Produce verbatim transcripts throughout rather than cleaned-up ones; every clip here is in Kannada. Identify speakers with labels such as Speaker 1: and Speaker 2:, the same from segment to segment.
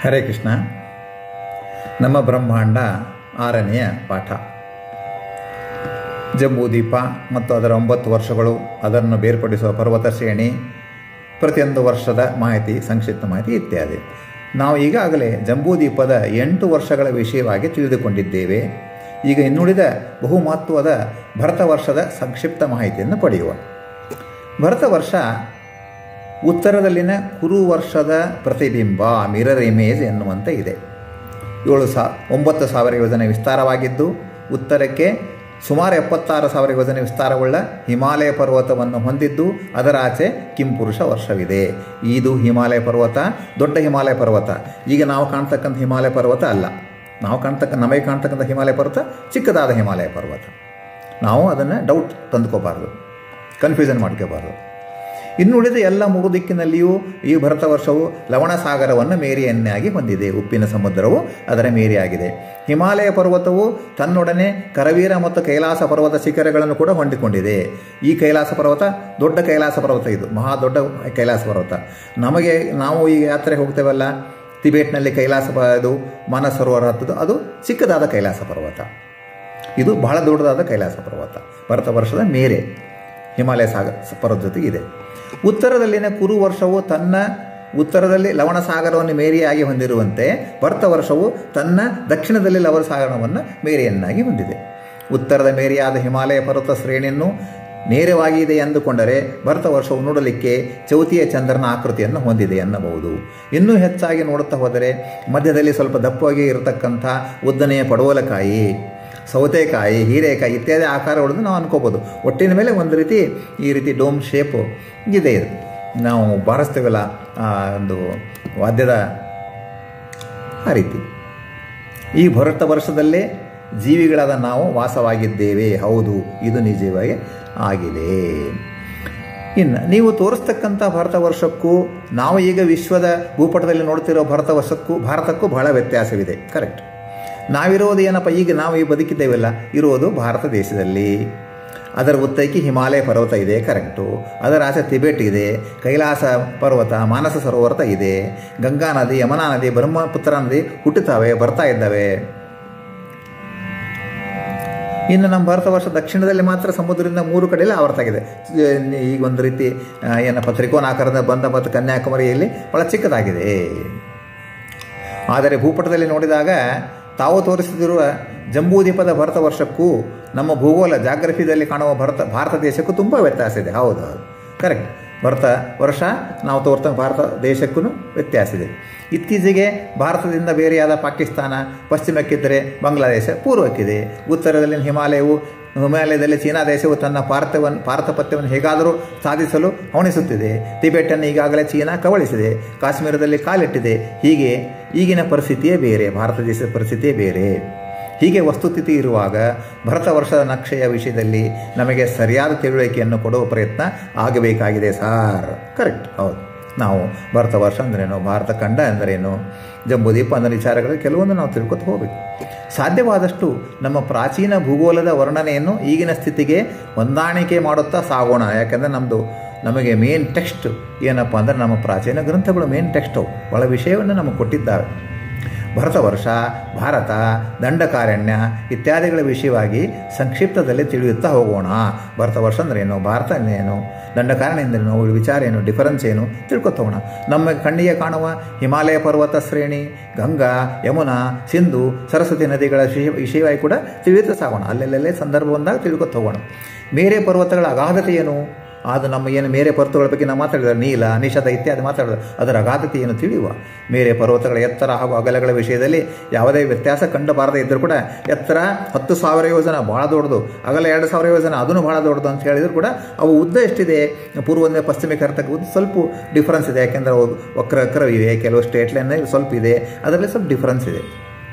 Speaker 1: ಹರೇ ಕೃಷ್ಣ. ನಮ್ಮ ಬ್ರಹ್ಮಾಂಡ ಆರನೆಯ ಪಾಠ. ಜಂಬೂದೀಪ ಮತ್ತು ಅದರ ಒಂಬತ್ತು ವರ್ಷಗಳು, ಅದನ್ನು ಬೇರ್ಪಡಿಸುವ ಪರ್ವತ ಶ್ರೇಣಿ, ಪ್ರತಿಯೊಂದು ವರ್ಷದ ಮಾಹಿತಿ, ಸಂಕ್ಷಿಪ್ತ ಮಾಹಿತಿ ಇತ್ಯಾದಿ. ನಾವು ಈಗಾಗಲೇ ಜಂಬೂದೀಪದ ಎಂಟು ವರ್ಷಗಳ ವಿಷಯವಾಗಿ ತಿಳಿದುಕೊಂಡಿದ್ದೇವೆ. ಈಗ ಇನ್ನುಳಿದ ಬಹು ಮಹತ್ವದ ಭರತ ವರ್ಷದ ಸಂಕ್ಷಿಪ್ತ ಮಾಹಿತಿಯನ್ನು ಪಡೆಯುವ. ಭರತ ವರ್ಷ ಉತ್ತರದಲ್ಲಿನ ಕುರು ವರ್ಷದ ಪ್ರತಿಬಿಂಬ, ಮಿರರ್ ಇಮೇಜ್ ಎನ್ನುವಂತೆ ಇದೆ. ಏಳು ಸಾ ಒಂಬತ್ತು ಸಾವಿರ ಯೋಜನೆ ವಿಸ್ತಾರವಾಗಿದ್ದು, ಉತ್ತರಕ್ಕೆ ಸುಮಾರು ಎಪ್ಪತ್ತಾರು ಸಾವಿರ ಯೋಜನೆ ವಿಸ್ತಾರವುಳ್ಳ ಹಿಮಾಲಯ ಪರ್ವತವನ್ನು ಹೊಂದಿದ್ದು, ಅದರ ಆಚೆ ಕಿಂಪುರುಷ ವರ್ಷವಿದೆ. ಇದು ಹಿಮಾಲಯ ಪರ್ವತ, ದೊಡ್ಡ ಹಿಮಾಲಯ ಪರ್ವತ. ಈಗ ನಾವು ಕಾಣ್ತಕ್ಕಂಥ ಹಿಮಾಲಯ ಪರ್ವತ ಅಲ್ಲ. ನಾವು ಕಾಣ್ತಕ್ಕ ನಮಗೆ ಕಾಣ್ತಕ್ಕಂಥ ಹಿಮಾಲಯ ಪರ್ವತ ಚಿಕ್ಕದಾದ ಹಿಮಾಲಯ ಪರ್ವತ. ನಾವು ಅದನ್ನು ಡೌಟ್ ತಂದುಕೋಬಾರ್ದು, ಕನ್ಫ್ಯೂಷನ್ ಮಾಡ್ಕೋಬಾರ್ದು. ಇನ್ನುಳಿದ ಎಲ್ಲ ಮೂರು ದಿಕ್ಕಿನಲ್ಲಿಯೂ ಈ ಭರತ ವರ್ಷವು ಲವಣ ಸಾಗರವನ್ನು ಮೇರೆಯನ್ನಾಗಿ ಹೊಂದಿದೆ. ಉಪ್ಪಿನ ಸಮುದ್ರವು ಅದರ ಮೇರೆಯಾಗಿದೆ. ಹಿಮಾಲಯ ಪರ್ವತವು ತನ್ನೊಡನೆ ಕರವೀರ ಮತ್ತು ಕೈಲಾಸ ಪರ್ವತ ಶಿಖರಗಳನ್ನು ಕೂಡ ಹೊಂದಿಕೊಂಡಿದೆ. ಈ ಕೈಲಾಸ ಪರ್ವತ ದೊಡ್ಡ ಕೈಲಾಸ ಪರ್ವತ, ಇದು ಮಹಾ ದೊಡ್ಡ ಕೈಲಾಸ ಪರ್ವತ. ನಮಗೆ ನಾವು ಈಗ ಯಾತ್ರೆ ಹೋಗ್ತೇವಲ್ಲ, ಟಿಬೇಟ್ನಲ್ಲಿ ಕೈಲಾಸ ಇದು ಮಾನಸ ಸರೋವರ ಹತ್ತದು, ಅದು ಚಿಕ್ಕದಾದ ಕೈಲಾಸ ಪರ್ವತ. ಇದು ಬಹಳ ದೊಡ್ಡದಾದ ಕೈಲಾಸ ಪರ್ವತ. ಭರತ ವರ್ಷದ ಮೇರೆ ಹಿಮಾಲಯ ಸಾಗರ ಪರ್ವತ ಜೊತೆಗೆ ಇದೆ. ಉತ್ತರದಲ್ಲಿನ ಕುರು ವರ್ಷವು ತನ್ನ ಉತ್ತರದಲ್ಲಿ ಲವಣ ಸಾಗರವನ್ನು ಮೇರೆಯಾಗಿ ಹೊಂದಿರುವಂತೆ, ಭರತ ವರ್ಷವು ತನ್ನ ದಕ್ಷಿಣದಲ್ಲಿ ಲವಣ ಸಾಗರವನ್ನು ಮೇರೆಯನ್ನಾಗಿ ಹೊಂದಿದೆ. ಉತ್ತರದ ಮೇರೆಯಾದ ಹಿಮಾಲಯ ಪರ್ವತ ಶ್ರೇಣಿಯನ್ನು ನೇರವಾಗಿದೆ ಎಂದುಕೊಂಡರೆ ಭರತ ವರ್ಷವು ನೋಡಲಿಕ್ಕೆ ಚೌತಿಯ ಚಂದ್ರನ ಆಕೃತಿಯನ್ನು ಹೊಂದಿದೆ ಎನ್ನಬಹುದು. ಇನ್ನೂ ಹೆಚ್ಚಾಗಿ ನೋಡುತ್ತಾ ಹೋದರೆ ಮಧ್ಯದಲ್ಲಿ ಸ್ವಲ್ಪ ದಪ್ಪವಾಗಿ ಇರತಕ್ಕಂಥ ಉದ್ದನೆಯ ಪಡವಲಕಾಯಿ, ಸೌತೆಕಾಯಿ, ಹೀರೆಕಾಯಿ ಇತ್ಯಾದಿ ಆಕಾರಗಳನ್ನು ನಾವು ಅನ್ಕೋಬೋದು. ಒಟ್ಟಿನ ಮೇಲೆ ಒಂದು ರೀತಿ ಈ ರೀತಿ ಡೋಮ್ ಶೇಪು ಇದೆ. ಇದು ನಾವು ಬಾರಿಸ್ತೇವಲ್ಲ ಒಂದು ವಾದ್ಯದ ಆ ರೀತಿ. ಈ ಭರತ ವರ್ಷದಲ್ಲೇ ಜೀವಿಗಳಾದ ನಾವು ವಾಸವಾಗಿದ್ದೇವೆ. ಹೌದು, ಇದು ನಿಜವಾಗಿ ಆಗಿದೆ. ಇನ್ನು ನೀವು ತೋರಿಸ್ತಕ್ಕಂಥ ಭರತ ವರ್ಷಕ್ಕೂ ನಾವು ಈಗ ವಿಶ್ವದ ಭೂಪಟದಲ್ಲಿ ನೋಡ್ತಿರೋ ಭರತ ವರ್ಷಕ್ಕೂ ಭಾರತಕ್ಕೂ ಬಹಳ ವ್ಯತ್ಯಾಸವಿದೆ. ಕರೆಕ್ಟ್. ನಾವಿರೋದು ಏನಪ್ಪ, ಈಗ ನಾವು ಈ ಬದುಕಿದ್ದೇವೆಲ್ಲ ಇರೋದು ಭಾರತ ದೇಶದಲ್ಲಿ. ಅದರ ಉತ್ತರಕ್ಕೆ ಹಿಮಾಲಯ ಪರ್ವತ ಇದೆ, ಕರೆಕ್ಟು. ಅದರ ಆಚೆ ಟಿಬೆಟ್ ಇದೆ, ಕೈಲಾಸ ಪರ್ವತ, ಮಾನಸ ಸರೋವರ ಇದೆ, ಗಂಗಾ ನದಿ, ಯಮುನಾ ನದಿ, ಬ್ರಹ್ಮಪುತ್ರ ನದಿ ಹುಟ್ಟುತ್ತವೆ, ಬರ್ತಾ ಇದ್ದಾವೆ. ಇನ್ನು ನಮ್ಮ ಭಾರತ ವರ್ಷ ದಕ್ಷಿಣದಲ್ಲಿ ಮಾತ್ರ ಸಮುದ್ರದಿಂದ ಮೂರು ಕಡೆಯಲ್ಲಿ ಆವರ್ತಾಗಿದೆ. ಈಗ ಒಂದು ರೀತಿ ಏನಪ್ಪ ತ್ರಿಕೋನಾಕಾರದ ಬಂದ ಮತ್ತು ಕನ್ಯಾಕುಮಾರಿಯಲ್ಲಿ ಬಹಳ ಚಿಕ್ಕದಾಗಿದೆ. ಆದರೆ ಭೂಪಟದಲ್ಲಿ ನೋಡಿದಾಗ ತಾವು ತೋರಿಸುತ್ತಿರುವ ಜಂಬೂದೀಪದ ಭರತ ವರ್ಷಕ್ಕೂ ನಮ್ಮ ಭೂಗೋಳ ಜಾಗ್ರಫಿದಲ್ಲಿ ಕಾಣುವ ಭರತ ಭಾರತ ದೇಶಕ್ಕೂ ತುಂಬ ವ್ಯತ್ಯಾಸ ಇದೆ. ಹೌದು ಹೌದು ಕರೆಕ್ಟ್. ಭರತ ವರ್ಷ ನಾವು ತೋರ್ತ ಭಾರತ ದೇಶಕ್ಕೂ ವ್ಯತ್ಯಾಸ ಇದೆ. ಇತ್ತೀಚೆಗೆ ಭಾರತದಿಂದ ಬೇರೆಯಾದ ಪಾಕಿಸ್ತಾನ ಪಶ್ಚಿಮಕ್ಕಿದ್ದರೆ ಬಾಂಗ್ಲಾದೇಶ ಪೂರ್ವಕ್ಕಿದೆ. ಉತ್ತರದಲ್ಲಿ ಹಿಮಾಲಯವು ಹಿಮಾಲಯದಲ್ಲಿ ಚೀನಾ ದೇಶವು ತನ್ನ ಭಾರತವನ್ನು ಭಾರತಪತ್ಯವನ್ನು ಹೇಗಾದರೂ ಸಾಧಿಸಲು ಹವಣಿಸುತ್ತಿದೆ. ಟಿಬೆಟನ್ನು ಈಗಾಗಲೇ ಚೀನಾ ಕಬಳಿಸಿದೆ. ಕಾಶ್ಮೀರದಲ್ಲಿ ಕಾಲಿಟ್ಟಿದೆ. ಹೀಗೆ ಈಗಿನ ಪರಿಸ್ಥಿತಿಯೇ ಬೇರೆ, ಭಾರತ ದೇಶದ ಪರಿಸ್ಥಿತಿಯೇ ಬೇರೆ. ಹೀಗೆ ವಸ್ತುಸ್ಥಿತಿ ಇರುವಾಗ ಭರತ ವರ್ಷದ ನಕ್ಷೆಯ ವಿಷಯದಲ್ಲಿ ನಮಗೆ ಸರಿಯಾದ ತಿಳುವಳಿಕೆಯನ್ನು ಕೊಡುವ ಪ್ರಯತ್ನ ಆಗಬೇಕಾಗಿದೆ ಸಾರ್. ಕರೆಕ್ಟ್. ಹೌದು. ನಾವು ಭಾರತ ವರ್ಷ ಅಂದ್ರೇನು, ಭಾರತ ಖಂಡ ಅಂದ್ರೇನು, ಜಂಬೂದೀಪ ಅನ್ನೋ ವಿಚಾರಗಳು ಕೆಲವೊಂದು ನಾವು ತಿಳ್ಕೊತ ಹೋಗಬೇಕು. ಸಾಧ್ಯವಾದಷ್ಟು ನಮ್ಮ ಪ್ರಾಚೀನ ಭೂಗೋಳದ ವರ್ಣನೆಯನ್ನು ಈಗಿನ ಸ್ಥಿತಿಗೆ ಹೊಂದಾಣಿಕೆ ಮಾಡುತ್ತಾ ಸಾಗೋಣ. ಯಾಕೆಂದರೆ ನಮ್ಮದು ನಮಗೆ ಮೇನ್ ಟೆಕ್ಸ್ಟ್ ಏನಪ್ಪ ಅಂದರೆ ನಮ್ಮ ಪ್ರಾಚೀನ ಗ್ರಂಥಗಳು ಮೇನ್ ಟೆಕ್ಸ್ಟು ಭಾಳ ವಿಷಯವನ್ನು ನಮಗೆ ಕೊಟ್ಟಿದ್ದಾವೆ. ಭರತ ವರ್ಷ, ಭಾರತ, ದಂಡಕಾರಣ್ಯ ಇತ್ಯಾದಿಗಳ ವಿಷಯವಾಗಿ ಸಂಕ್ಷಿಪ್ತದಲ್ಲಿ ತಿಳಿಯುತ್ತಾ ಹೋಗೋಣ. ಭರತ ವರ್ಷ ಅಂದ್ರೇನು, ಭಾರತ ಏನು, ದಂಡಕಾರಣ್ಯ ಎಂದ್ರೇನು, ವಿಚಾರ ಏನು, ಡಿಫರೆನ್ಸ್ ಏನು ತಿಳ್ಕೊತೋಗೋಣ. ನಮ್ಮ ಕಣ್ಣಿಗೆ ಕಾಣುವ ಹಿಮಾಲಯ ಪರ್ವತ ಶ್ರೇಣಿ, ಗಂಗಾ, ಯಮುನಾ, ಸಿಂಧು, ಸರಸ್ವತಿ ನದಿಗಳ ವಿಷಯ ವಿಷಯವಾಗಿ ಕೂಡ ತಿಳಿಯುತ್ತಾ ಸಾಗೋಣ. ಅಲ್ಲೆಲ್ಲೇ ಸಂದರ್ಭ ಬಂದಾಗ ತಿಳ್ಕೊತ ಹೋಗೋಣ. ಮೇರೆ ಪರ್ವತಗಳ ಅಗಾಧತೆ ಏನು, ಅದು ನಮ್ಮ ಏನು ಮೇರೆ ಪರ್ವತಗಳ ಬಗ್ಗೆ ನಾವು ಮಾತಾಡಿದ್ರೆ ನೀಲ, ನಿಷಧ ಇತ್ಯಾದಿ ಮಾತಾಡಿದ್ರೆ ಅದರ ಅಗಾಧತೆ ಏನು ತಿಳಿಯುವ. ಮೇರೆ ಪರ್ವತಗಳ ಎತ್ತರ ಹಾಗೂ ಅಗಲಗಳ ವಿಷಯದಲ್ಲಿ ಯಾವುದೇ ವ್ಯತ್ಯಾಸ ಕಂಡು ಬಾರದೇ ಇದ್ದರೂ ಕೂಡ ಎತ್ತರ ಹತ್ತು ಸಾವಿರ ಯೋಜನ ಭಾಳ ದೊಡ್ಡದು, ಅಗಲ ಎರಡು ಸಾವಿರ ಯೋಜನ ಅದನ್ನು ಭಾಳ ದೊಡ್ಡದು ಅಂತ ಹೇಳಿದ್ರು ಕೂಡ ಅವು ಉದ್ದ ಎಷ್ಟಿದೆ, ಪೂರ್ವದಿಂದ ಪಶ್ಚಿಮಕ್ಕೆ ಹರತಕ್ಕ ಉದ್ದ ಸ್ವಲ್ಪ ಡಿಫ್ರೆನ್ಸ್ ಇದೆ. ಯಾಕೆಂದರೆ ಅವು ವಕ್ರ ವಕ್ರ ಇವೆ, ಕೆಲವು ಸ್ಟೇಟ್ ಲೈನ್ ಸ್ವಲ್ಪ ಇದೆ, ಅದರಲ್ಲಿ ಸ್ವಲ್ಪ ಡಿಫ್ರೆನ್ಸ್ ಇದೆ.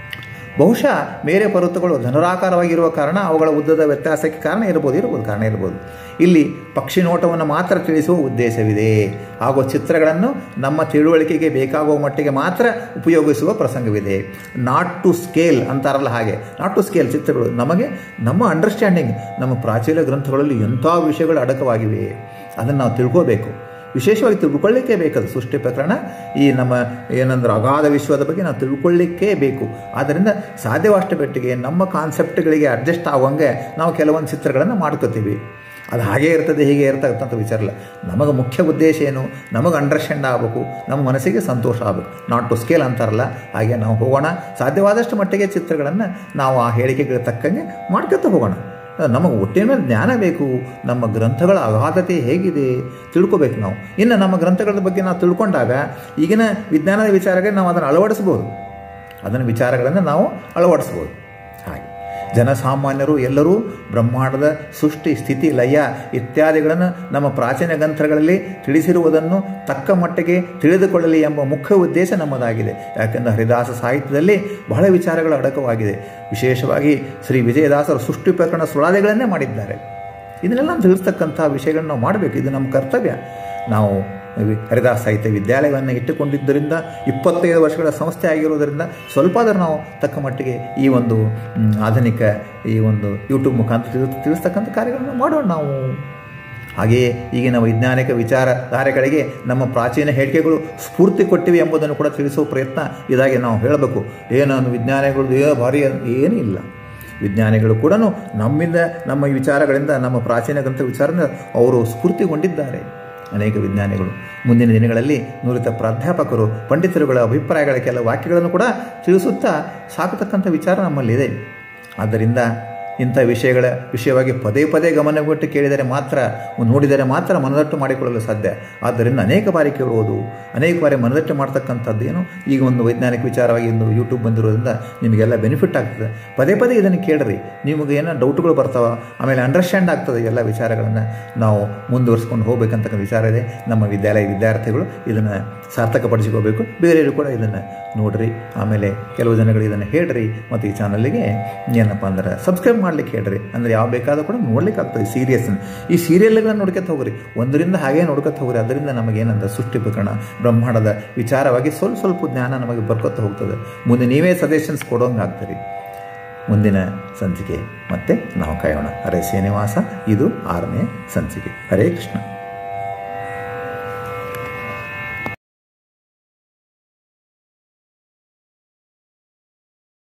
Speaker 1: ಬಹುಶಃ ಮೇರೆ ಪರ್ವತಗಳು ಧನುರಾಕಾರವಾಗಿರುವ ಕಾರಣ ಅವುಗಳ ಉದ್ದದ ವ್ಯತ್ಯಾಸಕ್ಕೆ ಕಾರಣ ಇರ್ಬೋದು ಇರ್ಬೋದು ಕಾರಣ ಇರ್ಬೋದು. ಇಲ್ಲಿ ಪಕ್ಷಿ ನೋಟವನ್ನು ಮಾತ್ರ ತಿಳಿಸುವ ಉದ್ದೇಶವಿದೆ ಹಾಗೂ ಚಿತ್ರಗಳನ್ನು ನಮ್ಮ ತಿಳುವಳಿಕೆಗೆ ಬೇಕಾಗುವ ಮಟ್ಟಿಗೆ ಮಾತ್ರ ಉಪಯೋಗಿಸುವ ಪ್ರಸಂಗವಿದೆ. ನಾಟ್ ಟು ಸ್ಕೇಲ್ ಅಂತಾರಲ್ಲ ಹಾಗೆ, ನಾಟ್ ಟು ಸ್ಕೇಲ್ ಚಿತ್ರಗಳು ನಮಗೆ ನಮ್ಮ ಅಂಡರ್ಸ್ಟ್ಯಾಂಡಿಂಗ್, ನಮ್ಮ ಪ್ರಾಚೀನ ಗ್ರಂಥಗಳಲ್ಲಿ ಎಂಥ ವಿಷಯಗಳು ಅಡಕವಾಗಿವೆ ಅದನ್ನು ನಾವು ತಿಳ್ಕೋಬೇಕು. ವಿಶೇಷವಾಗಿ ತಿಳ್ಕೊಳ್ಳಿಕ್ಕೆ ಬೇಕದು ಸೃಷ್ಟಿ ಪ್ರಕರಣ. ಈ ನಮ್ಮ ಏನಂದ್ರೆ ಅಗಾಧ ವಿಶ್ವದ ಬಗ್ಗೆ ನಾವು ತಿಳ್ಕೊಳ್ಳಿಕ್ಕೇ ಬೇಕು. ಆದ್ದರಿಂದ ಸಾಧ್ಯವಷ್ಟು ಮಟ್ಟಿಗೆ ನಮ್ಮ ಕಾನ್ಸೆಪ್ಟ್ಗಳಿಗೆ ಅಡ್ಜಸ್ಟ್ ಆಗುವಂಗೆ ನಾವು ಕೆಲವೊಂದು ಚಿತ್ರಗಳನ್ನು ಮಾಡ್ಕೋತೀವಿ. ಅದು ಹಾಗೇ ಇರ್ತದೆ ಹೀಗೆ ಇರ್ತಕ್ಕಂಥ ವಿಚಾರ ಇಲ್ಲ. ನಮಗೆ ಮುಖ್ಯ ಉದ್ದೇಶ ಏನು, ನಮಗೆ ಅಂಡರ್ಸ್ಟ್ಯಾಂಡ್ ಆಗಬೇಕು, ನಮ್ಮ ಮನಸ್ಸಿಗೆ ಸಂತೋಷ ಆಗಬೇಕು. ನಾಟ್ ಟು ಸ್ಕೇಲ್ ಅಂತಾರಲ್ಲ, ಹಾಗೆ ನಾವು ಹೋಗೋಣ. ಸಾಧ್ಯವಾದಷ್ಟು ಮಟ್ಟಿಗೆ ಚಿತ್ರಗಳನ್ನು ನಾವು ಆ ಹೇಳಿಕೆಗಳಿಗೆ ತಕ್ಕಂಗೆ ಮಾಡ್ಕೊತ ಹೋಗೋಣ. ನಮಗೆ ಒಟ್ಟಿನ ಮೇಲೆ ಜ್ಞಾನ ಬೇಕು. ನಮ್ಮ ಗ್ರಂಥಗಳ ಅಗಾಧತೆ ಹೇಗಿದೆ ತಿಳ್ಕೊಬೇಕು ನಾವು. ಇನ್ನು ನಮ್ಮ ಗ್ರಂಥಗಳ ಬಗ್ಗೆ ನಾವು ತಿಳ್ಕೊಂಡಾಗ ಈಗಿನ ವಿಜ್ಞಾನದ ವಿಚಾರಕ್ಕೆ ನಾವು ಅದನ್ನು ಅಳವಡಿಸ್ಬೋದು, ಅದನ್ನು ವಿಚಾರಗಳನ್ನು ನಾವು ಅಳವಡಿಸ್ಬೋದು. ಹಾಗೆ ಜನಸಾಮಾನ್ಯರು ಎಲ್ಲರೂ ಬ್ರಹ್ಮಾಂಡದ ಸೃಷ್ಟಿ ಸ್ಥಿತಿ ಲಯ ಇತ್ಯಾದಿಗಳನ್ನು ನಮ್ಮ ಪ್ರಾಚೀನ ಗ್ರಂಥಗಳಲ್ಲಿ ತಿಳಿಸಿರುವುದನ್ನು ತಕ್ಕ ಮಟ್ಟಿಗೆ ತಿಳಿದುಕೊಳ್ಳಲಿ ಎಂಬ ಮುಖ್ಯ ಉದ್ದೇಶ ನಮ್ಮದಾಗಿದೆ. ಯಾಕೆಂದರೆ ಹರಿದಾಸ ಸಾಹಿತ್ಯದಲ್ಲಿ ಬಹಳ ವಿಚಾರಗಳು ಅಡಕವಾಗಿದೆ. ವಿಶೇಷವಾಗಿ ಶ್ರೀ ವಿಜಯದಾಸರು ಸೃಷ್ಟಿ ಪ್ರಕರಣ ಸುಳಾದಿಗಳನ್ನೇ ಮಾಡಿದ್ದಾರೆ. ಇದನ್ನೆಲ್ಲ ತಿಳಿಸ್ತಕ್ಕಂಥ ವಿಷಯಗಳನ್ನು ನಾವು ಮಾಡಬೇಕು. ಇದು ನಮ್ಮ ಕರ್ತವ್ಯ. ನಾವು ಹರಿದಾಸ ಸಾಹಿತ್ಯ ವಿದ್ಯಾಲಯವನ್ನು ಇಟ್ಟುಕೊಂಡಿದ್ದರಿಂದ ಇಪ್ಪತ್ತೈದು ವರ್ಷಗಳ ಸಂಸ್ಥೆ ಆಗಿರೋದರಿಂದ ಸ್ವಲ್ಪ ಆದರೂ ನಾವು ತಕ್ಕ ಮಟ್ಟಿಗೆ ಈ ಒಂದು ಆಧುನಿಕ ಈ ಒಂದು ಯೂಟ್ಯೂಬ್ ಮುಖಾಂತರ ತಿಳಿಸ್ ತಿಳಿಸ್ತಕ್ಕಂಥ ಕಾರ್ಯಗಳನ್ನು ಮಾಡೋಣ ನಾವು. ಹಾಗೆಯೇ ಈಗಿನ ವೈಜ್ಞಾನಿಕ ವಿಚಾರಧಾರೆಗಳಿಗೆ ನಮ್ಮ ಪ್ರಾಚೀನ ಹೇಳಿಕೆಗಳು ಸ್ಫೂರ್ತಿ ಕೊಟ್ಟಿವೆ ಎಂಬುದನ್ನು ಕೂಡ ತಿಳಿಸುವ ಪ್ರಯತ್ನ ಇದಾಗಿ ನಾವು ಹೇಳಬೇಕು. ಏನು ವಿಜ್ಞಾನಿಗಳು ಏ ಭಾರಿ ಏನೂ ಇಲ್ಲ. ವಿಜ್ಞಾನಿಗಳು ಕೂಡ ನಮ್ಮಿಂದ ನಮ್ಮ ವಿಚಾರಗಳಿಂದ ನಮ್ಮ ಪ್ರಾಚೀನ ಗ್ರಂಥ ವಿಚಾರದಿಂದ ಅವರು ಸ್ಫೂರ್ತಿಗೊಂಡಿದ್ದಾರೆ. ಅನೇಕ ವಿಜ್ಞಾನಿಗಳು ಮುಂದಿನ ದಿನಗಳಲ್ಲಿ ನುರಿತ ಪ್ರಾಧ್ಯಾಪಕರು ಪಂಡಿತರುಗಳ ಅಭಿಪ್ರಾಯಗಳ ಕೆಲ ವಾಕ್ಯಗಳನ್ನು ಕೂಡ ತಿಳಿಸುತ್ತಾ ಸಾಕತಕ್ಕಂಥ ವಿಚಾರ ನಮ್ಮಲ್ಲಿದೆ. ಆದ್ದರಿಂದ ಇಂಥ ವಿಷಯಗಳ ವಿಷಯವಾಗಿ ಪದೇ ಪದೇ ಗಮನವಿಟ್ಟು ಕೇಳಿದರೆ ಮಾತ್ರ ನೋಡಿದರೆ ಮಾತ್ರ ಮನದಟ್ಟು ಮಾಡಿಕೊಳ್ಳಲು ಸಾಧ್ಯ. ಆದ್ದರಿಂದ ಅನೇಕ ಬಾರಿ ಕೇಳುವುದು, ಅನೇಕ ಬಾರಿ ಮನದಟ್ಟು ಮಾಡ್ತಕ್ಕಂಥದ್ದೇನು ಈಗ ಒಂದು ವೈಜ್ಞಾನಿಕ ವಿಚಾರವಾಗಿ ಒಂದು ಯೂಟ್ಯೂಬ್ ಬಂದಿರೋದ್ರಿಂದ ನಿಮಗೆಲ್ಲ ಬೆನಿಫಿಟ್ ಆಗ್ತದೆ. ಪದೇ ಪದೇ ಇದನ್ನು ಕೇಳ್ರಿ, ನಿಮಗೆ ಏನೋ ಡೌಟ್ಗಳು ಬರ್ತಾವೆ, ಆಮೇಲೆ ಅಂಡರ್ಸ್ಟ್ಯಾಂಡ್ ಆಗ್ತದೆ. ಎಲ್ಲ ವಿಚಾರಗಳನ್ನು ನಾವು ಮುಂದುವರಿಸ್ಕೊಂಡು ಹೋಗ್ಬೇಕಂತಕ್ಕಂಥ ವಿಚಾರ ಇದೆ. ನಮ್ಮ ವಿದ್ಯಾಲಯ ವಿದ್ಯಾರ್ಥಿಗಳು ಇದನ್ನು ಸಾರ್ಥಕಪಡಿಸಿಕೋಬೇಕು. ಬೇರೆಯವರು ಕೂಡ ಇದನ್ನು ನೋಡ್ರಿ, ಆಮೇಲೆ ಕೆಲವು ಜನಗಳು ಇದನ್ನು ಹೇಳ್ರಿ. ಮತ್ತು ಈ ಚಾನಲ್ಗೆ ಏನಪ್ಪ ಅಂದ್ರೆ ಸಬ್ಸ್ಕ್ರೈಬ್ ಮಾಡ್ಲಿಕ್ಕೆ ಹೇಳ್ರಿ. ಅಂದರೆ ಯಾವ ಬೇಕಾದರೂ ಕೂಡ ನೋಡ್ಲಿಕ್ಕೆ ಆಗ್ತದೆ. ಸೀರಿಯಸ್ ಈ ಸೀರಿಯಲ್ಗಳನ್ನ ನೋಡ್ಕೊತ ಹೋಗ್ರಿ, ಒಂದರಿಂದ ಹಾಗೆ ನೋಡ್ಕೊತ ಹೋಗ್ರಿ. ಅದರಿಂದ ನಮಗೇನಂತ ಸೃಷ್ಟಿ ಪ್ರಕರಣ ಬ್ರಹ್ಮಾಂಡದ ವಿಚಾರವಾಗಿ ಸ್ವಲ್ಪ ಸ್ವಲ್ಪ ಜ್ಞಾನ ನಮಗೆ ಬರ್ಕೊತ ಹೋಗ್ತದೆ. ಮುಂದೆ ನೀವೇ ಸಜೆಷನ್ಸ್ ಕೊಡೋಂಗೆ ಆಗ್ತೀರಿ. ಮುಂದಿನ ಸಂಚಿಕೆ ಮತ್ತೆ ನಾವು ಕಾಯೋಣ. ಹರೇ ಶ್ರೀನಿವಾಸ. ಇದು ಆರನೇ ಸಂಚಿಕೆ. ಹರೇ ಕೃಷ್ಣ.